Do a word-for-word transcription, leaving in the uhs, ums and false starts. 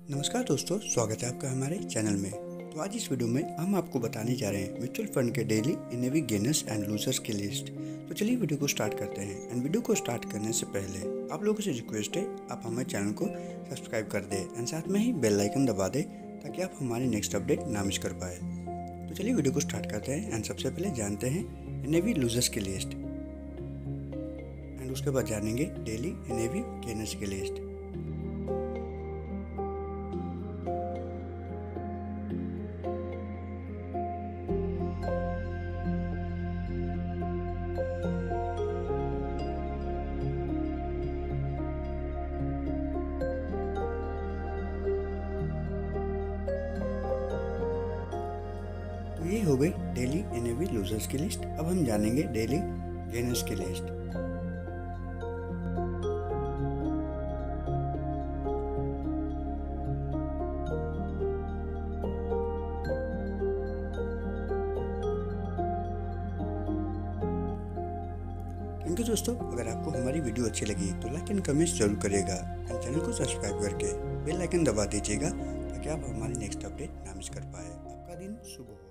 नमस्कार दोस्तों, स्वागत है आपका हमारे चैनल में। तो आज इस वीडियो में हम आपको बताने जा रहे हैं म्यूचुअल फंड के daily NAV gainers and losers की लिस्ट। तो चलिए वीडियो को स्टार्ट करते हैं। एंड वीडियो को स्टार्ट करने से पहले आप लोगों से रिक्वेस्ट है, आप हमारे चैनल को सब्सक्राइब कर दें एंड साथ में ही बेल आइकन दबा दें ताकि आप हमारी नेक्स्ट अपडेट ना मिस कर पाए। तो चलिए वीडियो को स्टार्ट करते हैं एंड सबसे पहले जानते हैं एनएवी लूजर्स की लिस्ट एंड उसके बाद जानेंगे डेली एनएवी गेनर्स की लिस्ट। तो ये हो गई डेली एनएवी लूजर्स की लिस्ट। अब हम जानेंगे डेली गेनर्स की लिस्ट। थैंक यू दोस्तों, अगर आपको हमारी वीडियो अच्छी लगी तो लाइक एंड कमेंट्स जरूर करिएगा एंड चैनल को सब्सक्राइब करके बेल आइकन दबा दीजिएगा ताकि आप हमारी नेक्स्ट अपडेट ना मिस कर पाए। आपका दिन शुभ हो।